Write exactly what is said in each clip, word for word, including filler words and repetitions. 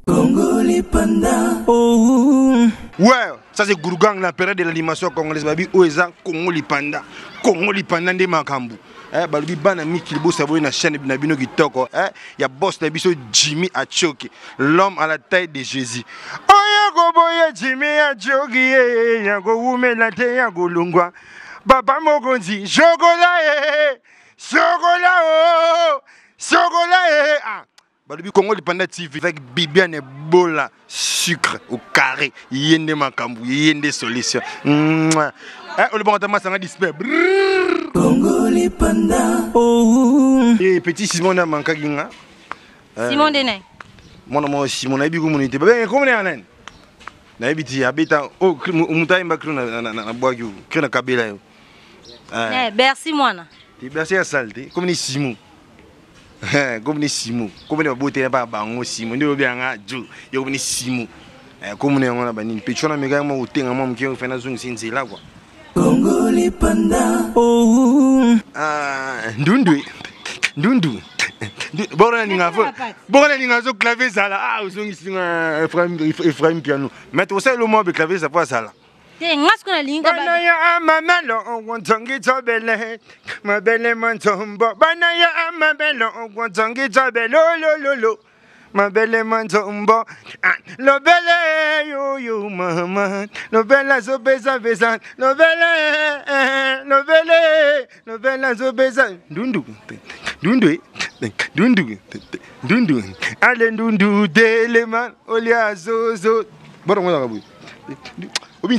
Congolais Panda. Oh. Ouais, ça c'est Gourgang, la période de l'animation congolaise. Babi Oeza Congolais Panda. Congolais Panda de Makambu. Eh, balubi bana miki libo savoye na chaîne na bino kitoko. Eh, ya boss na biso Jimmy Achoki, l'homme à la taille de Jésus. Oya go boya Jimmy Achoki, ya go wumela te ya go lungwa. Papa mokonzi, chocolat eh, chocolat oh, chocolat eh. Ah, balubi Congolais Panda T V avec Bibiane Bola, sucre au carré, yende makambu, yende solution. Eh, on le bon entend ça disper. Congolais Panda. Oh. Et petit Simon na mankaginga. Simon Dene. Mon nom Simon na bigo monité. Ben comment on est na ebiti abita oh mutai mbakru na na na boagu kena kabela yo. Eh merci moi. Ti merci à salte. Comme ni Simon. Eh comme ni Simon. Comme ni babote na ba bango Simon. Ndi obi anga jo. Yo comme ni Simon. Eh comme ni ngona ba ni pechona mega mo utenga mo mkio fena zungu sinzela kwa. Congolais Panda. Oh. Ah, ndundu. Ndundu. Bora ni ngafo. Bora ni ngazo clavier sala. Ah, uzongi singa Ephraim Ephraim piano. Mais aussi le mot de clavier ça pas sala. Eh, ngas ko na linga ba. Banaya amamelo wontongi tobele. Mabele mantombo. Banaya amamelo wontongi tobele lo lo lo. Mabele mantombo. Lo bele yo yo mama. Lo bela so besa besa. Lo bele. Lo bele. Lo bela so besa. Dundu. Dundu. Dundu. Dundu. Ale dundu deleman. Olia zo zo. Bora ngona kabu. Nulle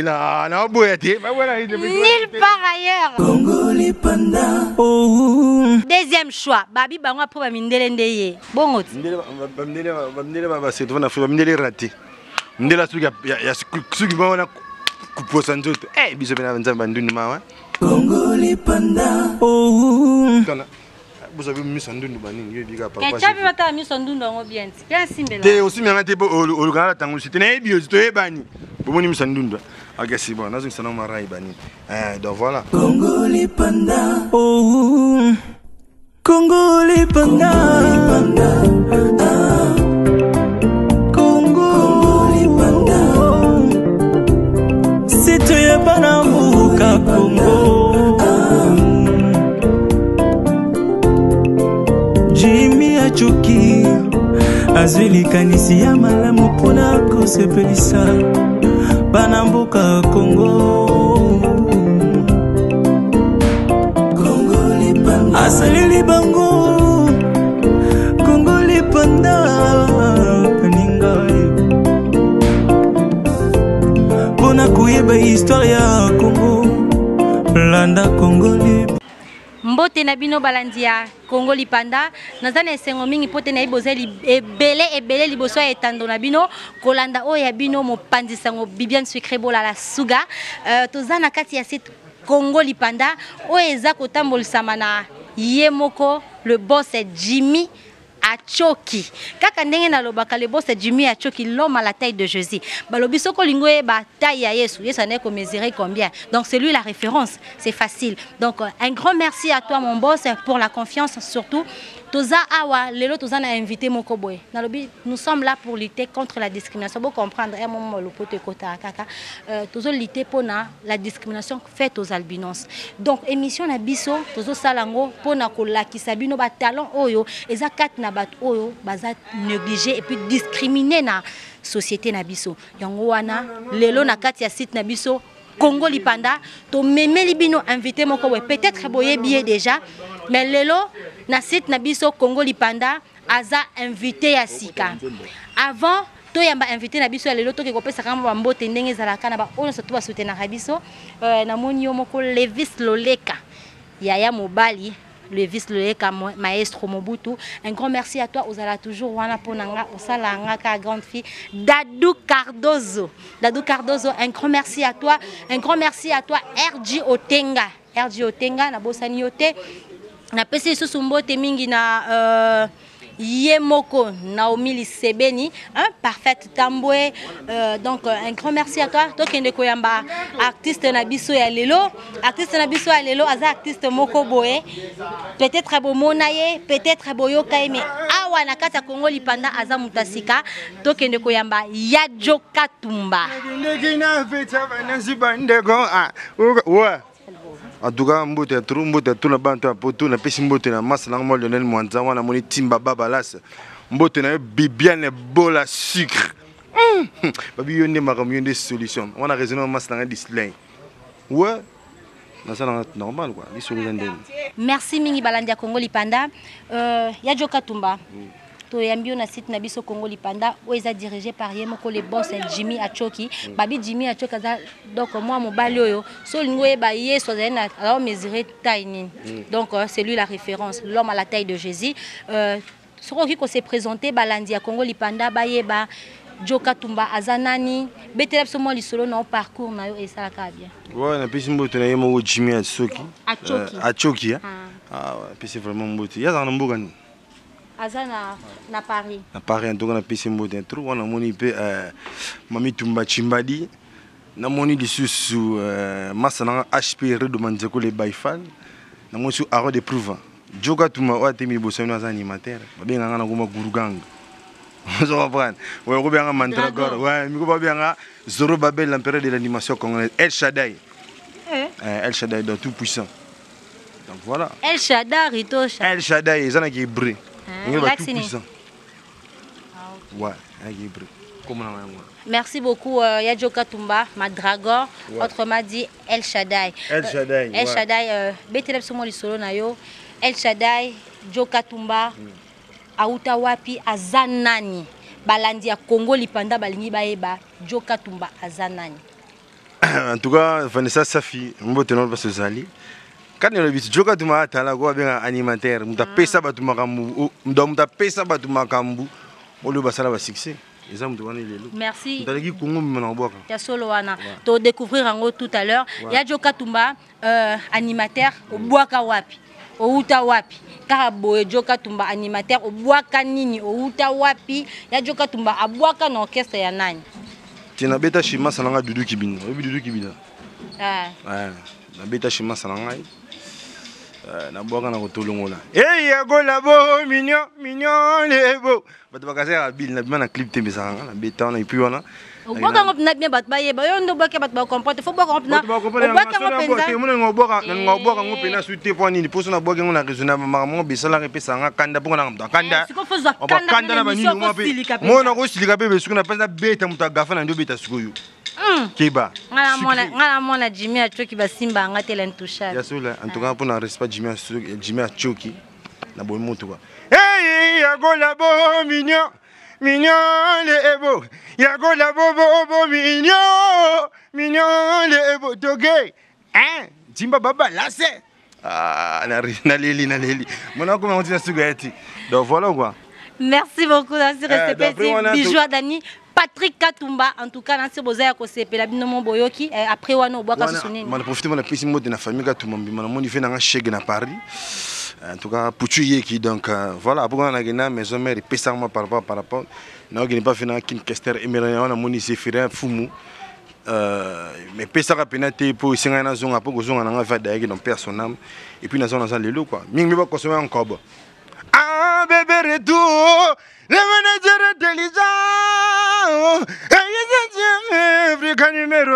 part ailleurs. Congolais Panda. Oh. Deuxième choix. Babi bango pour bamindele ndeye. Bongo. Bamindele bamindele baba c'est devant Afrique bamindele raté. Ndela suki ya ya suki bana kuposa nzoto. Eh biso bena nzamba nduni mawa. Congolais Panda. Oh. Tona. Vous avez mis son ndundu bani yo bika papa. Kachabi bata mis son ndundu ngo bien. Bien simbela. Te aussi manga te o o kana tangu c'était na bio to ebani. Bomoni mis son ndundu. Ok c'est bon, nazo sana marai bani. Eh donc voilà. Congolais Panda. Oh. Congolais Panda. Ah. Congolais Panda. C'était bana muka Congo. Jimmy Achoki azwili kanisi ya malamu pona kosepelisa bana mboka Congo. Congolais Panda asalili bango. Congolais Panda paninga pona kuyeba histoire ya Congo. Landa Congolais mbote na bino balandia Congolais Panda nazana esengo mingi pote na ibozeli ebele ebele liboso etando na bino kolanda o ya bino mopanzi sango Bibiane Secret bola la suga euh, tozana kati ya site Congolais Panda o eza kotambolisama na yemoko le boss est Jimmy Achoki. Kaka ndenge na lobaka le boss Jimmy Achoki, l'homme à la taille de Jésus. Balobi soko lingwe ba taille ya Yesu. Yesu n'a qu'à mesurer combien. Donc c'est lui la référence. C'est facile. Donc un grand merci à toi mon boss pour la confiance surtout. Toza awa lelo toza na invité moko boy. Nalobi nous sommes là pour lutter contre la discrimination. Vous comprendre un moment le pote kota kaka. Euh tozo lutter pour na la discrimination faite aux albinos. Donc émission na biso tozo salango pour na kolakisa bino ba talent oyo eza kat na bat oyo baza négligé et puis discriminer na société na biso. Yango wana lelo na kati ya site na biso Congolais Panda to memeli bino invité moko boy. Peut-être boye billet déjà mais lelo na site na biso Congolais Panda aza invité ya sika. Avant to yamba invité na biso lelo to ke kopesa kama ba mbote ndenge zalaka na ba ono so to ba soutenir na biso euh, na moni yo moko Levis Loleka Yaya Mobali Levis Loleka maestro Mobutu. Un grand merci à toi Ozala toujours wana ponanga osala ngaka grande fille Dadou Cardozo. Dadou Cardozo, un grand merci à toi. Un grand merci à toi R G Otenga. R G Otenga na bosani yote. Na pesi susu mbote mingi na euh Yemoko Naomi Lisebeni, un parfait Tamboué. Euh, donc un grand merci à toi. Toi qui es Koyamba, artiste Nabiso ya Lelo, artiste Nabiso ya Lelo, aza artiste Moko Boé. Peut-être beau Monaye, peut-être beau Yokaye, mais awa nakata Congo Lipanda aza mutasika. Toi qui es Koyamba, Yadjo Katumba. En tout cas, mbote ya tru mbote ya tru na bantu ya poto na pesi mbote na masa na mo Lionel Mwanza wana moni Timba Babalas mbote na Bibiane Bola sucre babi yonde makamyo yonde solution wana raisonnement masa na display ouais na ça normal quoi les solutions ndeni. Merci mingi Balandia Congo Lipanda euh Yadjo Katumba. To yambio na site na biso Congo Lipanda où est dirigé par Yemoko le boss Jimmy Achoki babi Jimmy Achoki za donc moi mobali oyo so lingoye ba yeso za na alors mesurer taille nini donc euh, c'est lui la référence l'homme à la taille de Jésus euh soko qui s'est présenté Balandia Congo Lipanda ba yeba Joka Tumba azanani betela biso mo lisolo na parcours na yo esalaka bien ouais na pesi mbote na Yemoko Jimmy Achoki Achoki Achoki ah ouais pesi vraiment mbote ya za na mboka ni Azana na Paris. Na Paris en tout cas na pesi mbote intro wana moni pe Mami Tumba Chimbadi na moni lisusu masa na H P Redo Manzeko le Baifal na moni su aro de prouva Joka Tumba wa temi bosano za animateur babenga ngana kuma Gurugang zo comprendre ouais ko bien Mandragore ouais mi ko ba bien Zoro Babel l'empereur de l'animation congolaise El Shaddai eh El Shaddai dans tout puissant donc voilà El Shaddai Ritosha El Shaddai zana qui brille. Ouais, merci beaucoup euh, Yadjo Katumba, Madragor, ouais. Autrement dit El Shaddai. El Shaddai. Euh, El Shaddai, euh, betelep somo lisolo na yo. El Shaddai, Yadjo Katumba, mm. Auta wapi azanani. Balandia Congo Lipanda balingi baeba Yadjo Katumba azanani. En tout cas, Vanessa Safi, mbote non parce zali. Quand on a vu Joka Tumba atala ko bien animateur, muta pesa batu makambu, muta muta pesa batu makambu, o le basala ba succès. Les hommes doivent les loups. Merci. Muta ki Congo mena boka. Ya solo wana. To découvrir en tout à l'heure. Ya Joka Tumba euh, animateur au boaka wapi. Au uta wapi. Karabo Joka Tumba animateur au boaka nini au uta wapi. Ya Joka Tumba a boaka na orchestre ya nani. Tina beta shima salanga Dudu Kibina. Obi Dudu Kibina. Ah. Ouais. Na beta shima salanga. Na boka na kotolongola eh ya gola bo mignon mignon lebo bato bakasera bil na bima na clip tembe sanga na beta na ipi wana boka ngop na bien bat baye ba yo ndo boka bat ba comprendre faut boka ngop na boka ngop penza ke mona ngoboka na ngoboka ngop na suite po nini poso na boka ngona raisonnable maman besala repesa nga kanda poko na ngam kanda siko foza kanda na banini mona ko silika be besuku na pesa beta mutagafa na ndo beta sikoyo Kiba. Ngala mona ngala mona Jimmy Achoki basimba ngatela ntouchable. Ya sola en tout cas pour na respect Jimmy Achoki Jimmy Achoki na boy moto quoi. Hey ya gola bo mignon mignon le ebo ya gola bo bo bo mignon mignon le ebo toge hein Timba baba là c'est ah na na leli na leli mona ko on dit na sugati donc voilà quoi. Merci beaucoup dans ce respect Bijou Dani Patrick Katumba en tout cas dans ce bozaya ko sepela bino mon boyoki après wana obwaka susuni. Mana profiter mana pesi mode na famille Katumba mana moni fait na chèque na Paris. En tout cas pour tuer qui donc voilà pour on a gagné maison mère et pesa moi par rapport par rapport na gagné pas fina kin kester emeranya na moni se fira fumu euh mais pesa ka penate pour singa na zonga pour zonga na va daiki donc personnel et puis na zona za lelo quoi. Mingi ba consommer encore ba. Ah bébé retour le manager intelligent et Africa numéro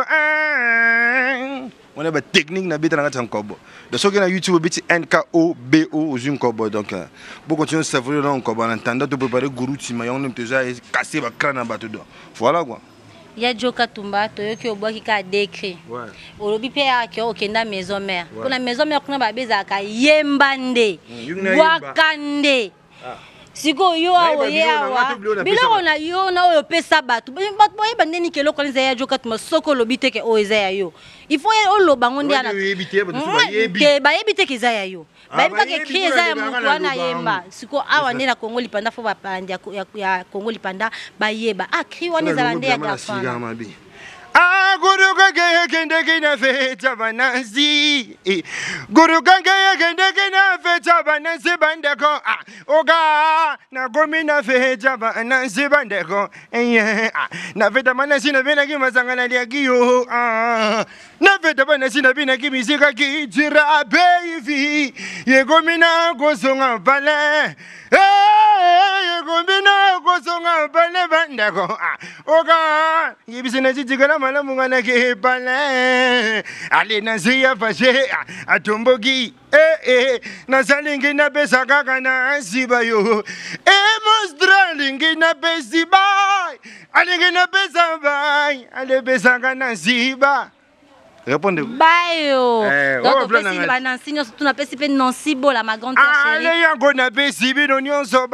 un. On a une technique na beta na ngata nkobo. De ce que na YouTube biti N K O B O aux une kobo donc pour continuer à savourer dans kobo en attendant de préparer guru tima on déjà casser ba crâne en bateau. Voilà quoi. Ya Joka Tumba toyoki obwaki ka décret. Ouais. Olobi pe ya ke okenda maison mère. Pour la maison mère kuna ba bezaka yembande. Wakande. Ah. Siko yo awo ye awa biloko na yo na oyo pesa batu batu boye bandeni ke loko nza ya Joka Tumba soko lobite ke o eza ya yo il faut o loba ngondi ana ke ba yebite ke za ya yo ba yebite ke cri eza ya mutu ana yemba siko awa nde na Congo Lipanda fo ba pandi ya Congo Lipanda ba yeba ah cri wana za lande ya garçon ah guru kage kende kina feta banansi guru kage kende kina feta banansi bandeko ah oga na gomi na feta banansi bandeko eh na feta banansi na bena ki masangana lia kiyo ah na feta banansi na bena ki misika ki jira baby ye gomi na gosonga bale eh ye gomi na gosonga bale bandeko ah oga yibisina jijigana malamu ngana ke bale ale naziya fashe atombogi eh eh na salingi na pesa kaka na siba yo eh mostralingi na pesa bai alingi na pesa bai ale pesa kana siba. Répondez-vous. Bayo. Eh, donc oh, on peut si ba Nancy nyonso tu na pesi pe Nancy bola ma grande sœur chérie. Ale yango na pesi bino nyonso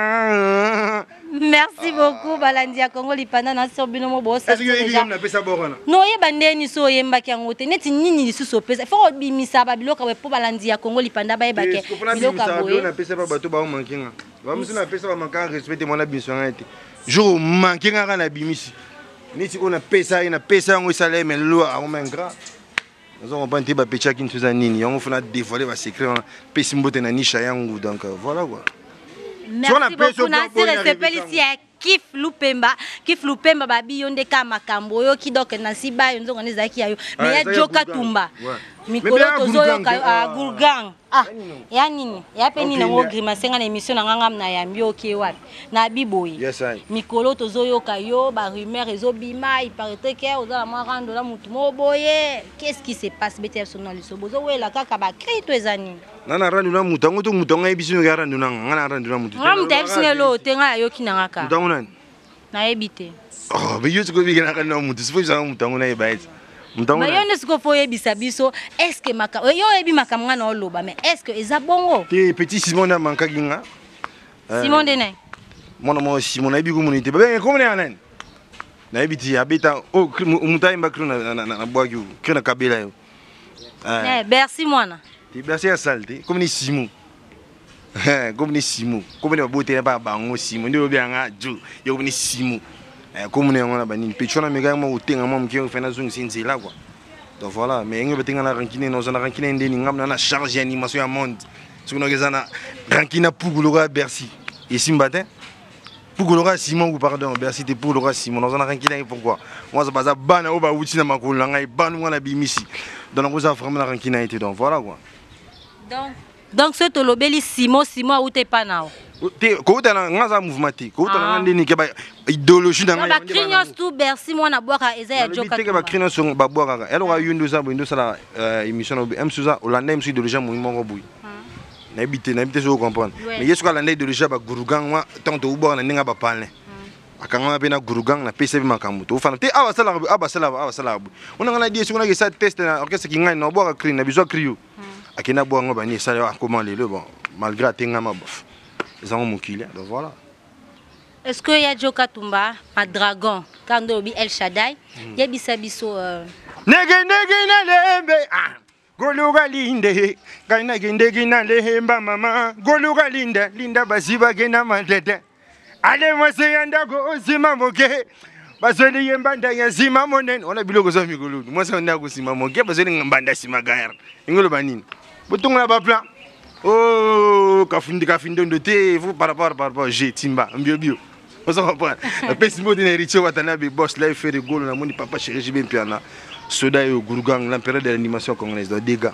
baya. Merci beaucoup Balandi ya Congo Lipanda na sur bino mo bossa. Est-ce que vous na pesa borana? No yeba ndeni so yemba ki yango te neti nini lisusu pesa. Faut bimisa ba biloko we po Balandi ya Congo Lipanda ba yeba ke. Biloko boye. Na pesa ba bato ba mankinga. Ba musu na pesa ba manka respecter mon ambition été. Jour mankinga na bimisi. Niti on a pesa ina pesa yango isale mais lo a on mengra. Nous avons pas ba pecha kin tuza nini. Yango fona dévoiler ba secret pesi mbote na nisha yango donc voilà quoi. Merci beaucoup Nancy respect ici Kif Lupemba Kif Lupemba babi yonde ka makambo yo ki donc Nancy ba yo nzongo nezaki yayo mais ya Joka Tumba mikolo tozo yo ka Gurgang ah ya nini ya pe nini ngo grimace nga na émission na ngam na yambi oké wapi na biboyi mikolo tozo yo ka yo ba rumeur ezo bima il paraît que oza la mo rando la mutu mo boye qu'est-ce qui se passe bete sonno liso bozo wela kaka ba cri to ezani nana randu na mutu ngo to mutu nga ebiso nga randu na nga randu na mutu nga mutu ebiso lo te nga yo kinanga ka mutu nani na ebite oh mais yo tiko bigana kana mutu sifo za mutu ngo na ebaiti mutu mais yo ne siko fo yebisa biso est-ce que maka yo ebi maka nga na oloba mais est-ce que eza bongo te petit Simon na manka kinga Simon de nai mona mo Simon na ebi ko munite ba ben ko mona nani na ebiti abita o mutu imba kruna na na bwagi kruna kabila yo eh merci mwana ti merci à salté comme ni Simon comme ni Simon comme ni babote ba bango Simon ndio bianga jo yo ni Simon eh comme ni ngona banini pechona mega mo utenga mo mke fena zungu sinzela quoi donc voilà mais ngi betinga na rankine no zona rankine ndeni ngamna na charge animation ya monde sikuno gezana rankina pugulora Bercy et Simbatin pugulora Simon ou pardon Bercy te pugulora Simon no zona rankine pourquoi moi ça baza bana o ba wuti na makolo ngai banu ngana bimisi donc on a vraiment la rankine été donc voilà quoi donc donc ce tolobeli Simon Simon ou te pas nao te ko utana ngaza mouvement te ko utana ndeni ke ba idéologie na ngai ba crignons tout Bercy moi na boaka eza ya Joka te ke ba crignons so ba boaka elle aura yundo za bondo sala émission no M Souza Hollande M idéologie mo mo boui na bité na bité so comprendre mais yesu ka lande idéologie ba gurugang wa tant to ubo na ninga ba palne akanga pe na gurugang na pese bi makambo to fana te awa sala awa sala awa sala ona ngana die sukuna ke sa test na orchestre ki ngai no boaka cri na biso crio akina boango ba ni sala comment le bon malgré tenga ma bof ils ont mon killer donc voilà. Est-ce que y a Joka Tumba ma dragon quand on dit El Shaddai y a bisabiso nege nege na lembe ah goluga linde kana ginde na lemba mama goluga linda linda basiba gena madede ale mwase yanda go osima moke basoli yembanda ya sima monen ona biloko za mikolo mwase yanda go sima moke basoli ngambanda sima gaer ingolo banini butunga ba plan oh kafundi kafindo ndote vous par rapport par rapport j'ai timba mbio bio on s'en comprend la pesimo de Richo Watanabe boss là il fait des goals na moni papa chéri j'ai bien piana soda yo Gurugang l'empereur de l'animation congolaise donc des gars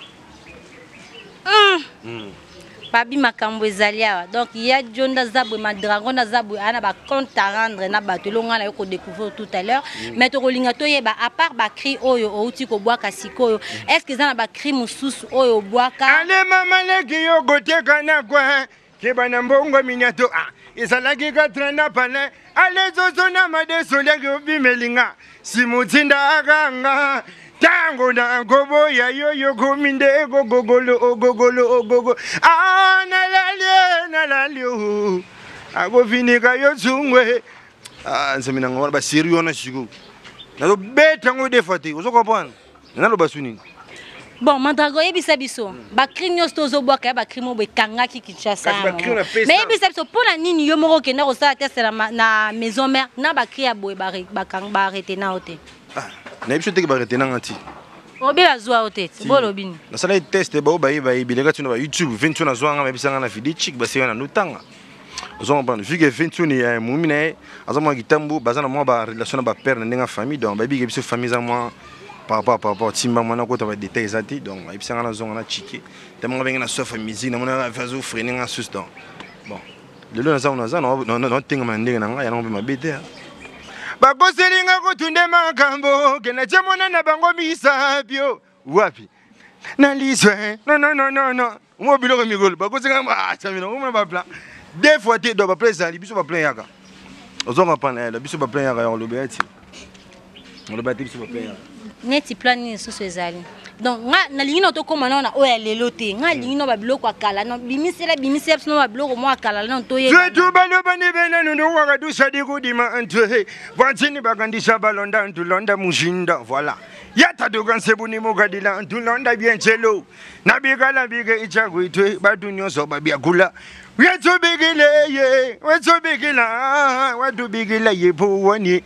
mm. Babi makambo ezalia donc il y a Jonda Zabwe ma dragon na Zabwe ana ba compte à rendre na bato longa na ko découvrir tout à l'heure mais to kolinga to yeba à part ba cri oyo outi ko boaka sikoyo est-ce que ça na ba cri mususu oyo boaka ale mama leki yo goteka na kwa ke bana mbongo minyato ah isalaki ka trana pale ale zozo na made soleki obimelinga simutinda aganga tango na gobo ya yo yo kominde go gogolo ogogolo ogogo ah na lalio na lalio ago finika yo zungwe ah nsemina ngora ba sérieux na chigo na do beta ngo defati ozo comprendre na lo basuni bon mandrago yebisa biso ba crignons tozo boka ba crimo be kangaki Kinshasa mais yebisa biso pona nini yo moko kenda ko sala test na na maison mère na ba cria boy ba ba kang ba arrêter na hote ah na biso teke ba retenanga ti obela zwa otete bolo bini na sala test ba ba ba bilega tuna ba YouTube vingt na zwanga mabisanga na video chic ba seyo na nutanga ozo comprendre vu que vingt ni ya mumi na azama kitambu bazana mo ba relation na ba père na ndenga famille donc ba biga biso famille za moi par rapport par rapport timba mwana ko to ba détails zati donc ibisanga na zonga na chiki tellement benga na sofa musique na mona fazo freiner na sus donc bon le lo na za na za no no tinga mandinga na nga ya no be mabete bakoselinga kutunde makambo kena chemona na bango misabyo wapi na liswe no no no no no mo biloko migolo bakoselinga ah chamino mo ba plan deux fois te do ba plan ça biso ba plan yaka ozo comprendre la biso ba plan yaka on le beti on le beti biso ba plan yaka neti plan ni so so ezali donc nga na lingi no to koma na oya lelo te nga lingi no ba biloko akala no bimisela bimisela no ba biloko mo akala no to ye je tu balo bani bena no waka du sadi kudima antwe vantini bakandisha balonda ntulonda mushinda voilà yata dogan sebuni mogadila ntulonda bien chelo na bigala bige ichagwitwe batu nyoso babiakula wetu bigile ye wetu bigila wetu bigila ye puwani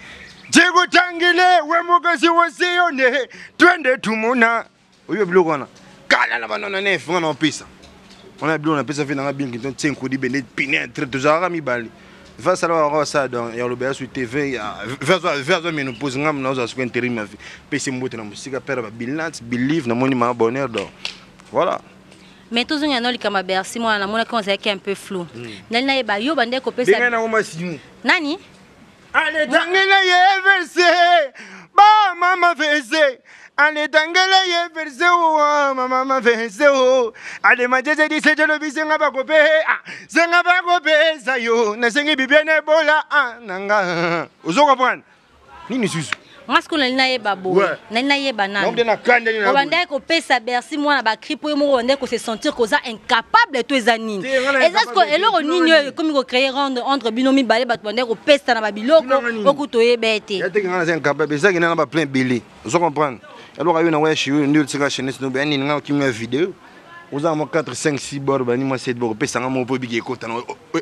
jigutangile we mugasi wasione twende tumuna oyo biloko wana kala na banana ne funga na pisa on a biloko na pisa fina bien qui tient ko di bene pine entre deux ara mi bali va sala ça donc ya lobe sur T V ya vers vers me nous pose ngam na zo intérim ma vie pesi mbote na musika pera ba bilance believe na moni ma bonheur donc voilà. Mais tous les gens qui m'ont bercé, moi, on a un peu flou. Nani na ba yo bande ko pesa. Denga na ngoma simu. Nani? Ale tangela ye verse. Ba mama verse. Ale tangela ye verse o mama verse o. Ale majeje di seje lo bisenga ba ko pe. Ah, senga ba ko pe sa yo. Na sengi bibiene bola ah nanga. Ozo comprendre. Nini susu. Moi ce qu'on a na yeba bo. Na na yeba na. On na kande ni na. On bande ko pesa bercy moi na ba cri pour mo on ko se sentir ko za incapable to ezanini. Est-ce que eloko nini comme ko créer rendre entre binomi balé ba bande ko pesa na ba biloko okuto yebete. Ya te ngana za incapable ça qui na ba plein belé. Vous comprenez? Alors yo na wa shi yo ndio tsika chaîne no ba ni nga ki nga vidéo. Vous avez quatre cinq six bord ba ni moi sept bord pesa nga mo po bigi ko tan.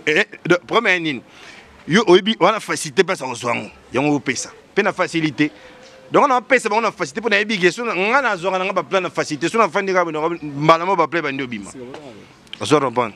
Premier nini. Yo obi on a facilité pas ça nzwango. Yango pesa. Pena facilité. Donc on a pesa on a facilité pour na bigi so nga na zo nga ba plan na facilité so na fandi ka mbala mo ba play ba ndio bima. Vous comprenez?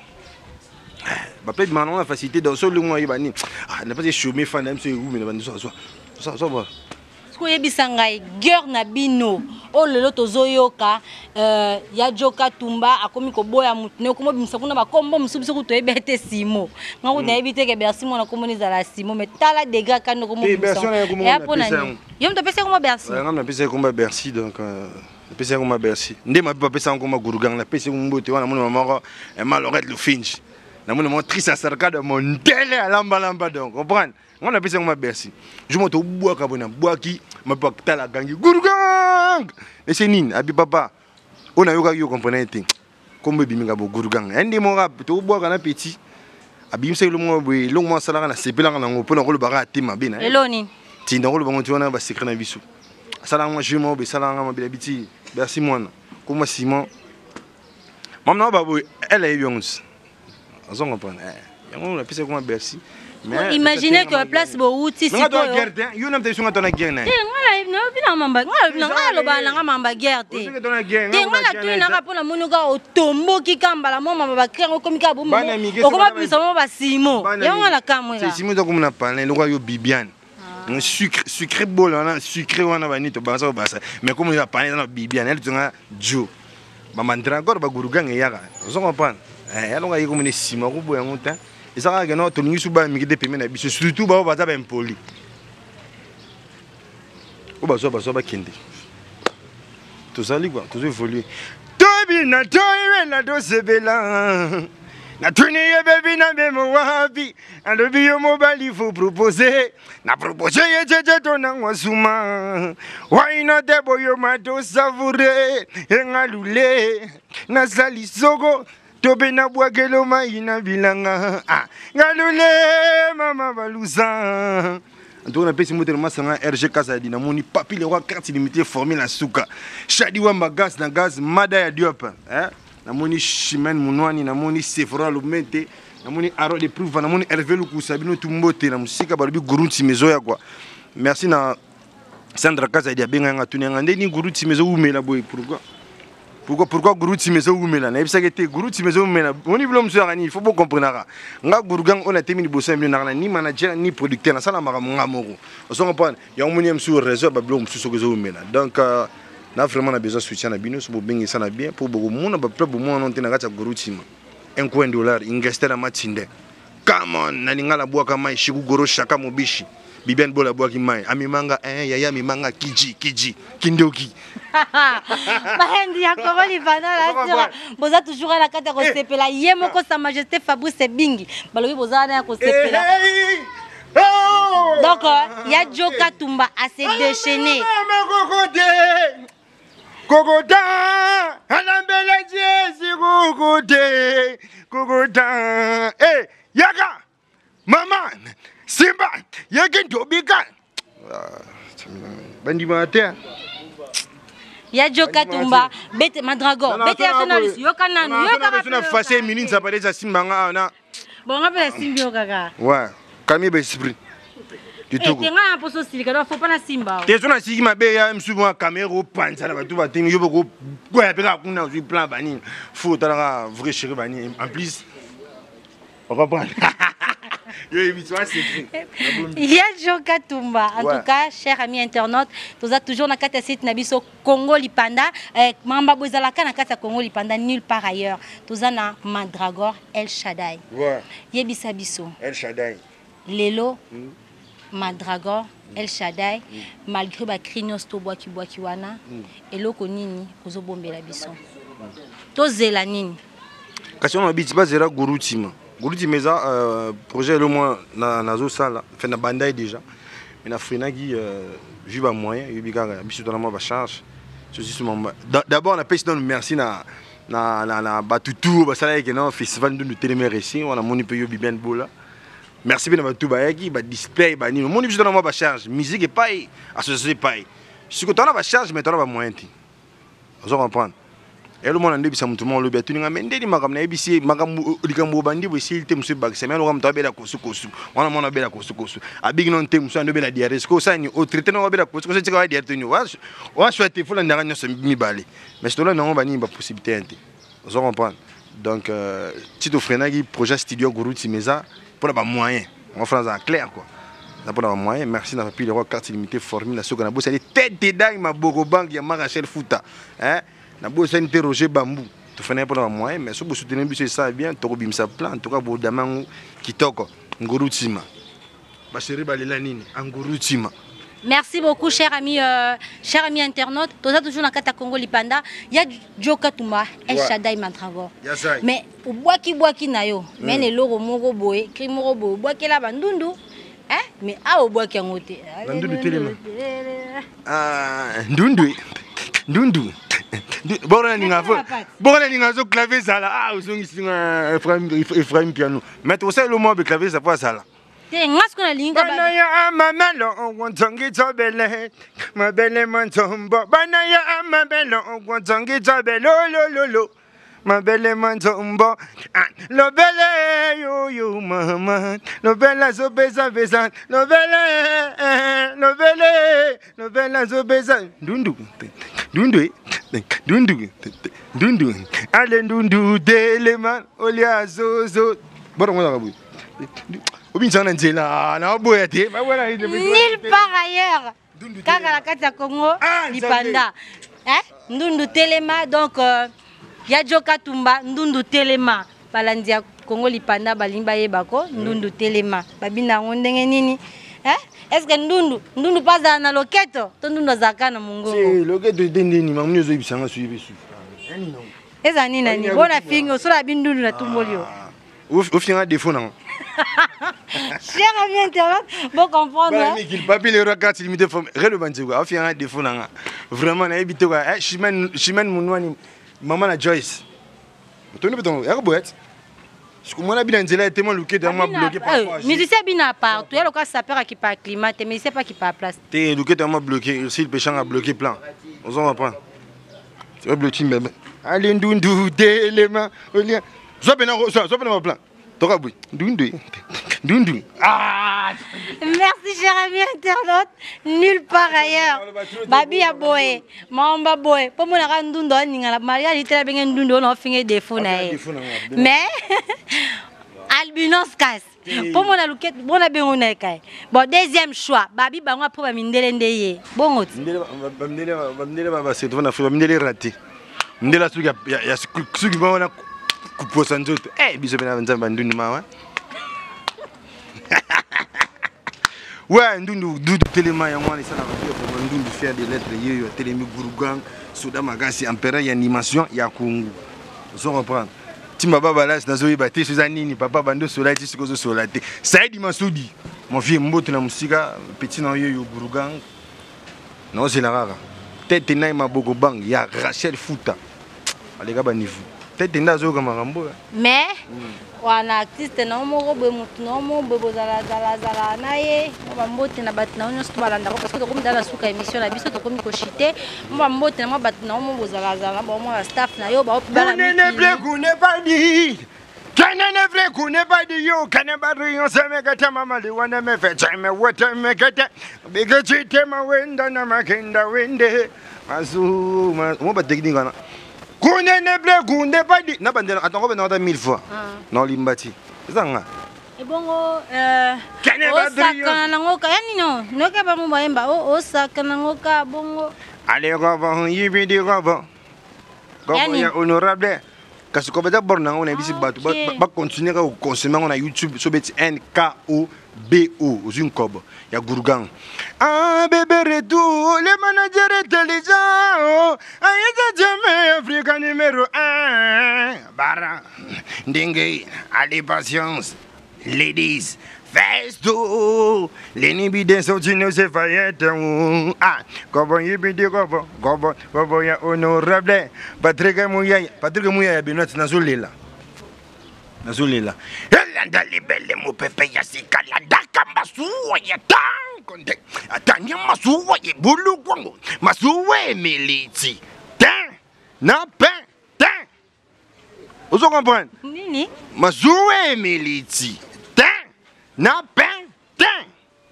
Ba play man on a facilité dans so le mo yeba ni. Ah na pas chômer fan même so ou mais na so so. Ça ça va. Ko yebisangai guerre na bino o lelo tozoyoka euh ya joka tumba akomi ko boya mutune ko mobimisa kuna ba kombo musubiso ko toyebete simo ngako na yebite ke bercy mona ko moniza la simo mais tala dégâts kan ko mobimisa ya pona ni yo mto pesa ko bercy ngam na pesa ko bercy donc pesa ko bercy ndé ma pesa ko gurugang na pesa ko mbote wana mona mama e maloret le finch na mona mo triste sarcade mon télé à lamba lamba donc comprendre on a pesa ko bercy je mo to boa ka bona boa ki ma pakta la gangi gurugang et c'est nini abi papa on a yoka yo comprendre ting comme biminga bo gurugang ndi mo rap to boa kana petit abi mse lo mo bo lo mo sala na sepela na ngo pona ko lo bara tema bina eloni tinda ko lo bango tiona ba secret na biso sala mo je mo be sala nga ma bi biti merci moi comme Simon mam na ba bo elle est yongs on comprendre yango na pesa ko bercy. Mais imaginez que la place bouti si toi you n'as pas besoin de ton guerre. Eh ngala no bina mamba ngala ngala ba na mamba guerre te. Te ngala tu na ka pona monuka otombo ki kambala mo mamba ba krengo komika bombo. Okoma bisa mo ba simo. Ya ngala kamwe la. C'est simo to komuna parler lo yo Bibiane. Un sucre sucré bol on a sucré wana ba ni to ba ça ba ça. Mais comme il a parlé dans Bibiane elle tunga jo. Ba mandra encore ba gurugang yaka. Vous comprenez? Eh alors il comme ni simo ko boya ngota. Et ça que non tolingi suba mi de paiement na biso surtout ba ba za ba impoli o ba so ba so ba kende to sali quoi to évoluer to bi na to iwe na do sebela na tuni ye baby na be mo wapi ando bi yo mobile il faut proposer na proposer ye jeje to na ngwasuma why not the boy yo ma do savourer engalule na sali sogo tobe na bwagelo maina bilanga ah ngalule mama baluza ndo na pesi moteur masanga R G Kasadi na moni papi le roi carte limitée formé la souka shadi wa magas na gaz mada ya diop hein na moni chimen munwani na moni Sephora Lumente na moni aro de prouve na moni Hervé Luku Sabino tumbote na musika balubi gurunti mezo ya quoi merci na Sandra Kaza dia benga nga tunenga ndeni guru timezo umela boy pourquoi pourquoi pourquoi guru timezo umela na ebisa kete guru timezo umela oni bilo msaka ni il faut pas comprendre nga guru gang on a terminé bossa mi na ni manager ni producteur na sala maka nga moko on comprend ya omoni msu réseau ba bilo msu sokozo umela donc na vraiment na besoin soutien na bino so bengi sana bien pour beaucoup monde ba peuple mo non tena kata guru tima un coin dollar investir na matinde come on na lingala bwa kama shiku goro shaka mobishi Bibiane Bola Boaki Mai, Amimanga, eh, Yaya Mimanga, Kiji, Kiji, Kindoki. Mahendi ya Congo Lipanda, là, vous êtes toujours à la carte de Rosepela. Yemoko Sa Majesté Fabrice Bingi. Balobi, vous êtes à la Rosepela. Donc, il y a Joka Tumba à se déchaîner. Kokoda, Anambele Jesi, Kokoda, Kokoda, eh, Yaga, Maman. Simba, yakin tobika. Bandi mater. Ya Joka Tumba, bete Madragon, bete nationaliste, yoka nanu, yoka na fasé minine ça paraît ça Simba na. Bon, on appelle Simba kaka. Ouais, Camille Besprit. Du tout. Et nga poso silika, donc faut pas na Simba. T'es sur sigi mabe ya msumo caméra panza la batu batimi yo boko quoi peka kuna sur plan bani. Faut tala vrai chéri bani en plus. On comprend. Il y a Joka Tumba. En ouais. tout cas, chers amis internautes, vous êtes toujours dans le site Nabiso Congo Lipanda. Mamba Bozalaka na kata Congo Lipanda nulle part ailleurs. Tous na Mandragore El Shaddai. Ouais. Yebisa biso. El Shaddai. Lelo mm. Mandragore El Shaddai mm. malgré ba krinos to boaki boaki wana mm. eloko nini ozo bombela biso. To zela nini. Kasi on habite pas zera gurutima. Goulouti Meza, euh, projet le moins na nazo sala, fait na bandai déjà. Mais na frenagi vu ba moyen, yubiga bisu dans la moi ba charge. Ceci sur mon. D'abord on a payé donc merci na na na na batutu ba sala que non festival de télémère ici, on a moni payo Bibiane Bola. Merci bien batu ba yaki ba display ba ni moni bisu dans la moi ba charge, musique et pas associé pas. Si que tu as ba charge mais tu as ba moyen ti. On comprend. Et le monde a dit que tout le monde a dit que mais ndeni makamna ebisi makambu likambo bandi bo sil te monsieur bak semaine on a bela kosu kosu on a mona bela kosu kosu abig non te monsieur ando bela diarrhée ko ça ni au traité non bela kosu kosu tika diarrhée ni wa wa souhaiter faut la ndanga nyoso mi balé mais c'est là non bani ba possibilité ente on comprend donc Tito Frenagi projet studio Gourouti Meza pour la moyen en France en clair quoi na pour la moyen merci na papi le roi carte limitée formule la soko na bo c'est tête dedans ma boko bank ya Marachel Fouta hein na bo c'est interroger bambou tu fais pour la moyen mais si vous soutenez bien ça bien tu robim sa plan en tout cas bo damangu kitoko Ngouroutima ba chéri balela nini Ngouroutima. Merci beaucoup, chers amis, euh, chers amis internautes. Tous les toujours dans Kata Congo Lipanda, il y a Joka Tumba, El Shaddai Mandragore. Mais au bois qui boit qui nayo, mais les loro moro boé, qui moro boé, bois qui la bandundu, hein? Mais à au bois qui a monté. Bandundu téléma. Ah, ndundu, ndundu. Bon, on a bon, on a clavier ça là. Ah, on a Ephraim piano. Mais tu sais le mot de clavier ça pas ça là. Banaya amamelo ongonzongi tobele mabele manzombo banaya amamelo ongonzongi tobele lo lo lo mabele manzombo lo bele yo yo mama lo bela zo beza beza lo bele lo bele lo bela zo beza dundu dundu dundu dundu ale dundu delema olia zo zo bon on va vous nulle part ailleurs. Kaka la kata Congo Lipanda. Hein? Ndundu Telema donc il y a Joka Tumba Ndundu Telema balandia Congo Lipanda balimba yebako Ndundu Telema babina ngondenge nini hein? Est-ce que Ndundu Ndundu pas dans la loquette to Ndundu zaka na mungo si loquette dendeni mamnyo zo ibisanga suivi su ani non eza nini nani bona fingo so la bindundu na tumbolio au final défaut non. Cher ami internaute, vous comprenez. Il papier le regard limité forme relevant quoi. Au un défaut là. Vraiment na habité quoi. Eh Chimène Chimène Mounouani maman la Joyce. Tu ne peux pas er boîte. Ce que moi la bien nzela tellement looké dans moi bloqué parfois. Mais tu sais bien partout, il y a le cas sapeur qui pas climat, mais il sait pas qui pas place. Tu looké dans moi bloqué, aussi le péchant a bloqué plan. On s'en va prendre. Tu vas bloquer même. Allez ndundu d'éléments. Zo bena zo zo bena plan. Toka bui. Ndundu. Ndundu. Ah. Merci, cher ami internaute. Nulle part ailleurs. Babi a boé. Mamba boé. Pour mon argent Ndundo, Ningala Maria, il était bien Ndundo, on a fini des fous. Mais Albinos casse. Pour mon alouquette, bon a bien on est. Bon, deuxième choix. Babi Bango pour ma mindele ndeye. Bon autre. Bamdele bamdele baba c'est toi na fou bamdele raté. Ndela su ya ya su ki ba wana kuposa nzoto. Eh biso bena nzamba Ndundu mawa. Ouais, Ndundu Dudu Telema ya mwana sana kwa Ndundu faire des lettres yeyo Telemi Gurugang Soda Magasi Empereur ya animation ya Kungu. Vous comprenez? Timba baba là dans zoyi baté sur nini papa bando solati sikozo solati. Saidi Masudi. Mon vieux mbote na musika petit na yeyo Gurugang. Non c'est la rara. Tete na maboko bang ya Rachel Futa. Alega ba niveau. Tete ndazo kama rambo. Mais wana artiste na moko be mutu na mo bebo zala zala zala na ye mo mbote na bat na onyo sto balanda ko parce que to komi dala suka émission na biso to komi ko chité mo mbote na mo bat na mo bozala zala ba mo staff na yo ba op bala mi ne ble ku ne pas dit kana ne ble ku ne pas dit yo kana ba rion se me kata mama li wana me fe me wata me kata be ke chite ma wenda na makenda wende masu mo ba technique ana Kune ne ble kunde pas dit na bandela attends on va mille fois non limbati zanga e bongo euh osaka na ngoka yani no no ka ba mo baemba o osaka na ngoka bongo ale ko ba yibi di ko ba ko ya honorable kasi ko ba borna on a bisi batu ba continuer ka consommer on a YouTube so beti N K O B O aux une cob ya Gurugang ah bébé retour le manager intelligent ayeza jamais Africa numéro un bara ndingue allez patience ladies festo l'ennemi des sortines se faillette ah comment yibidi kobo kobo kobo ya honorable Patrick Mouya Patrick Mouya ya binot nazulela nazulela elanda libele mo pepe ya sikala ndaka masuwa ya tankonde atanya masuwa ye bulu kwangu masuwa militi ten na pen ten vous comprenez nini masuwa militi ten na pen ten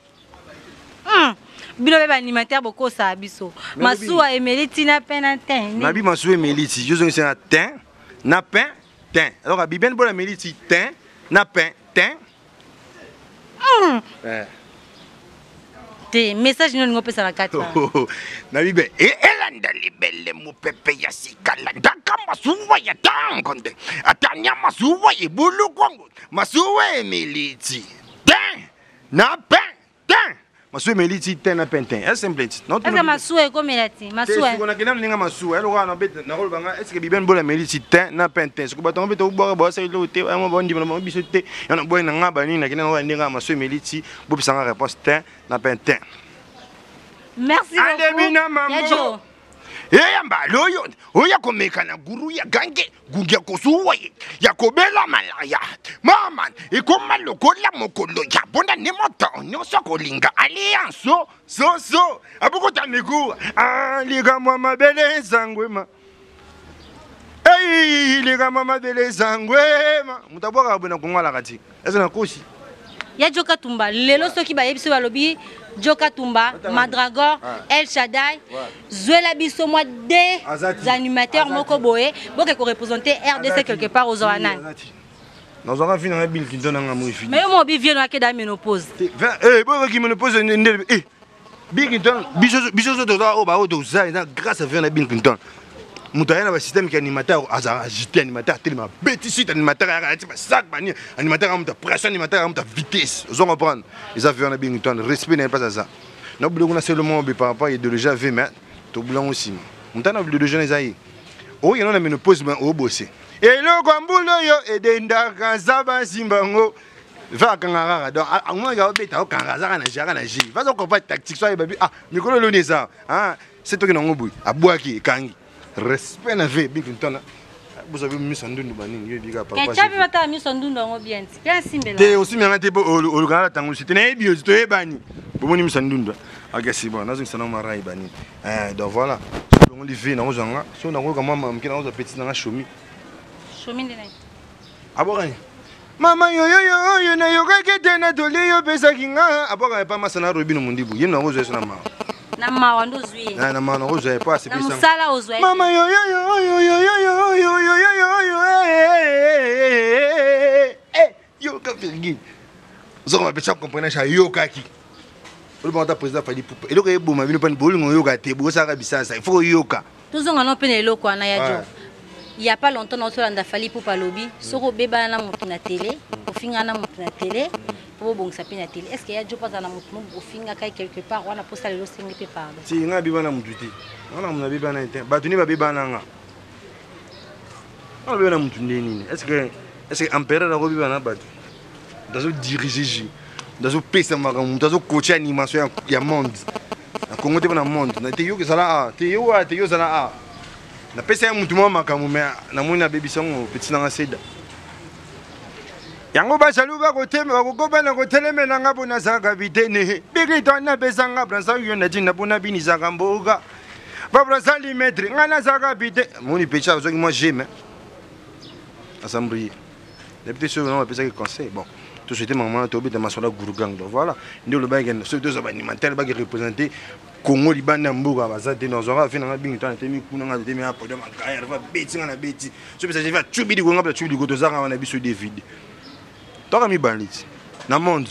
hum bilo beba animateur boko sa biso masuwa emeliti na pen na ten nabi masuwa militi je suis un ten na pen ten alors bien pour la militi ten na pen ten hum eh te message non ngo pesa la carte na bibe e elanda libele mo pepe ya sikala ndaka masuwa ya tangonde atanya masuwa ye bulu kwangu masuwa emiliti ten na pen ten masuwa emiliti ten na pen ten c'est simple non est-ce que masuwa ko melati masuwa est-ce qu'on a kena ninga masuwa elo na bet na rolo banga est-ce que biben bola emiliti ten na pen ten ce ko batongo beto boka bo sa ilo te mo bondi mo biso te yana boy na ngaba ni na kena no ninga masuwa emiliti bo bisanga réponse ten na pen ten. Merci beaucoup. Yajo. Eh mbalo yo. Oya komeka na guru ya gange, gungia kosuwa ye. Ya kobela malaya. Mama, ikoma lokola mokolo ya bonda ne moto nyoso kolinga alliance so so. Abuko tamiku. Ah liga mama bele zangwema. Eh liga mama bele zangwema. Mutaboka abona kongwala kati. Eza na koshi. Ya Joka Tumba, lelo soki ba yebiso balobi Joka Tumba, Madragor, El Shaddai, Zuela biso moi des animateurs moko boé, boke ko représenter R D C quelque part aux Oanan. Nous avons fini un Bill Clinton en Amérique. Mais moi bi vient na ke da ménopause. Eh boke ki ménopause eh Bill Clinton, biso biso to da o ba o to za grâce à Bill Clinton. Moutayana ba système qui animateur agité animateur tellement bêtise animateur a sac bani animateur a pression animateur a vitesse vous comprendre ils ont fait un bien temps respect n'est pas ça non boulot on a seulement be par rapport idéologie vingt mais to boulot aussi moutana boulot de jeunes aïe oh il y en a une pause mais au bosser et le kwambulo yo et denda kanzaba simbango va kangara donc à moi il y a beta kangara na jara na ji va donc pas tactique soit baby ah mikolo lo neza ah c'est toi qui n'en ngobui abouaki kangi respect na vie Bill Clinton vous avez mis son ndundu banini yo bika papa Kachabi bata mis son ndundu ngo bien bien simbela te aussi menga te bo o lugala tangu site na bio to ebani bo moni mis son ndundu agasi bon nazo sana marai bani eh donc voilà so on li vie na ozanga so na ko kama mkina ozo petit na shomi shomi ndena abogani Mama yo yo yo yo na yo kakete na tole yo pesa kinga. Apoka pa masana robino mundibu. Yem na rozo na ma. Na mawa ndo zwi. Na na ma na rozo e pa se Na pesa. musala ozwa. Mama yo yo yo yo yo yo yo yo yo yo yo yo eh eh yo ka firgi. Zo ma pesa comprendre cha yo kaki. Le bon président fali poupa. Et donc e boma bino pan bolingo yo ka te bo sa ka bisasa. Il faut yo ka. Tozonga no pene loko na ya jo. Il y a pas longtemps on a fali poupa lobby. Soko beba na mutu na télé, ofinga na mutu na télé. Pour bon ça na télé. Est-ce qu'il y a jo pas na mutu mo ofinga kai quelque part wana posta le singi pe pardon. Si nga biba na mutu ti. Wana muna biba na ite. Batuni ba biba na nga. Wana biba na mutu nini. Est-ce que est-ce que empereur na ko biba na batu. Dans ce diriger dans ce pesa makambo dans ce coach animation ya monde. Na Congo te na monde. Na te yo ke sala a, te yo a, te yo sala a. Na pesa ya mutu mo makambo me na mona baby song petit na seda. Yango ba salu ba ko teme ba ko ba na ko teleme na nga bona sa kapitene. Bigi to na pesa nga bransa yo na jina bona bini za kamboga. Ba bransa li maître nga na sa kapitene. Moni pecha zo ki moi j'aime. Assemblée. Les petits choses on pesa que conseil. Bon. Tout c'était maman tobi de masola gurugang donc voilà nous le bagen ce deux alimentaires ba représenter Congo libanda mbuga bazate dans zora fina ngabingi tana temi kuna ngade temi apo de makaya va beti ngana beti so pesa je va chubi di ngabla chubi di goto zanga wana biso David toka mi banlit na monde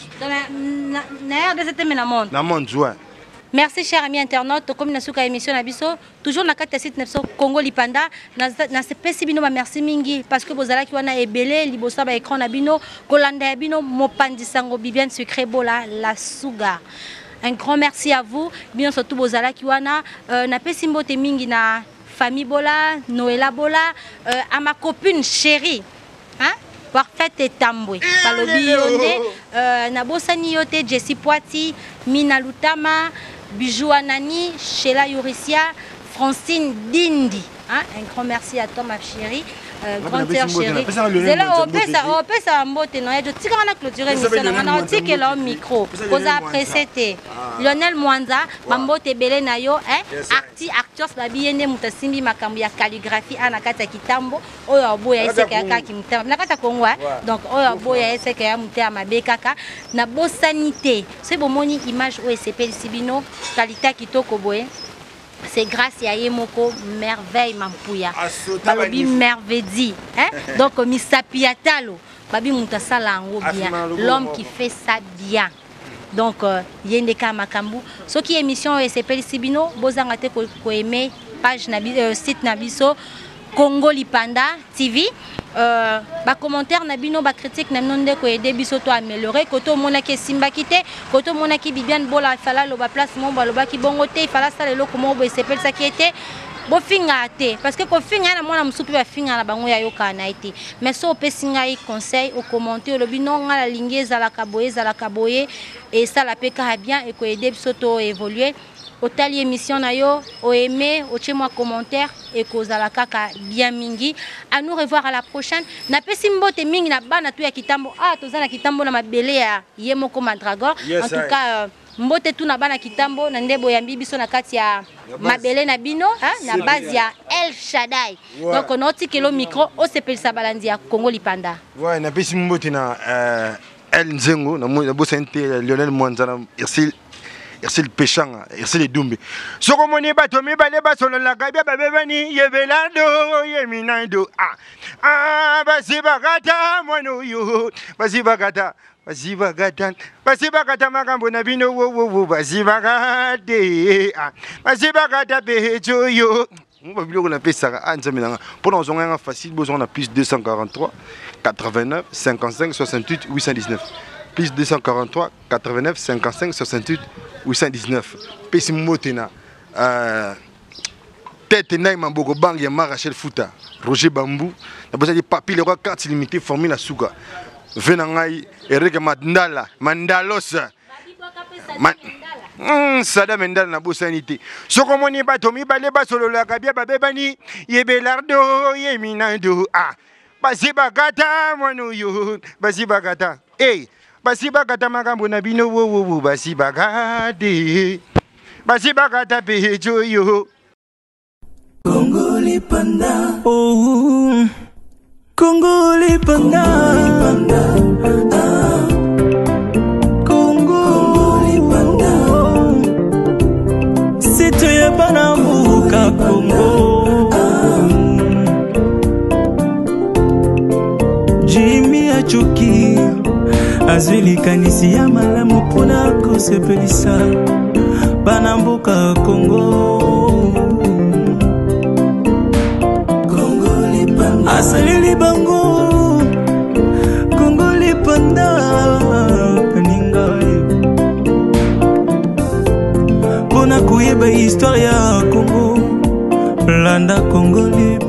na na de cette na monde na monde ouais. Merci chers amis internautes, comme nous avons émission Nabiso, toujours na carte site Nepso Congo Lipanda, na na ce pesi bino ba merci mingi parce que bozala ki wana ebele libosa ba écran na bino, kolanda bino mopandi sango bibiane secret bola la suga. Un grand merci à vous, bien surtout bozala ki wana na pesi mbote mingi na famille bola, Noëlla bola, à ma copine chérie. Hein? Parfaite et tamboué. Palobi yonde, nabosani yote Jessie Poiti, Mina Lutama, Bijou Anani, Sheila Yorissia, Francine Dindi. Hein? Un grand merci à toi ma chérie. Euh, grande sœur chérie. C'est là on peut ça, on peut ça mbote non. Je dis qu'on a clôturé l'émission, on a dit que le micro. Vous appréciez. Lionel Mwanza, mambote belé na yo, hein? Arti acteurs babiende mutasimbi makambo ya calligraphie ana kata kitambo. Oyo boya eseka ka kimtambo. Na kata Kongo. Donc oyo boya eseka ya mutea mabekaka na bosanité. C'est bon moni image O S P Sibino qualité kitoko boye. C'est grâce à Yemoko merveille Mampuya. Balobi merveille. Hein? Donc Misapiatalo. Babi Mutasala en bien. L'homme qui fait ça bien. Donc Yendeka Makambu. Ce qui est émission O S P Sibino, Bozangate ko aimer page nabi site Nabiso Congo Lipanda T V. Euh, ba commentaire na bino ba critique na nonde ko aider biso to améliorer koto mona ke simba kité koto mona ki Bibiane bola fala lo ba place mon ba lo ba ki bongo te fala sala lo ko mo bo sepel ça qui était bo finga te parce que ko finga na mona msupi ba finga na bango ya yoka na été mais so pesinga i conseil au commentaire lo bino nga la lingeza la kaboye za la kaboye et ça la peka bien et ko aider biso to évoluer au tali émission na yo au aimer au chez moi commentaire et kozala kaka bien mingi à nous revoir à la prochaine na pesi mbote mingi na bana tu ya kitambo ah tozana kitambo na mabele ya Yemoko Mandragore yes, en tout I. cas mbote tu na bana kitambo na ndebo ya mbibiso na kati ya mabele na bino hein, na base ya El Shaddai ouais. Donc on a kilo micro au sepel sabalandi ya Congo Lipanda ouais na pesi mbote na euh, El Nzengo na mo bosante Lionel Mwanza na Irsil c'est le péchant, c'est le dumbe. Ce qu'on m'a dit, bateau, mais balé, bateau, la gabia, babani, yevelando, yeminando. Ah, ah, basi bagata, mono yo, basi bagata, basi bagata, basi bagata, magambo na bino, wo, wo, wo, basi bagate, ah, basi bagata, pecho yo. On va dire qu'on a fait ça. Pour nous, on a facile, on a plus deux cent quarante-trois, quatre-vingt-neuf, cinquante-cinq, soixante-huit, huit cent dix-neuf. Plus deux cent quarante-trois, quatre-vingt-neuf, cinquante-cinq, soixante-huit, huit cent dix-neuf. Pesi Motena. Tête Naïma Bogo Bang Yama Rachel Fouta. Roger Bambou. La besoin de papier, le roi carte illimitée, formule à Souga. Venangaï, Eric Mandala, Mandalos. Sada Mendal na bosanité. So comme on est pas Tommy Baleba solo la Gabia Babani, Yebelardo, Yeminando. Ah, Basi Bagata, Mono yo, Basi Bagata. Hey! Basi bagata makambo na bino wo wo wo basi bagade basi bagata pejo yo Congo Lipanda oh Congo lipanda, Congo lipanda, sito ya banambuka Congo. Jimmy achuki azwili kanisi ya malamu pona kosepelisa banambuka Congo. Asalili bango Congo lipanda peninga pona kuyeba historia Congo landa Congo lipanda.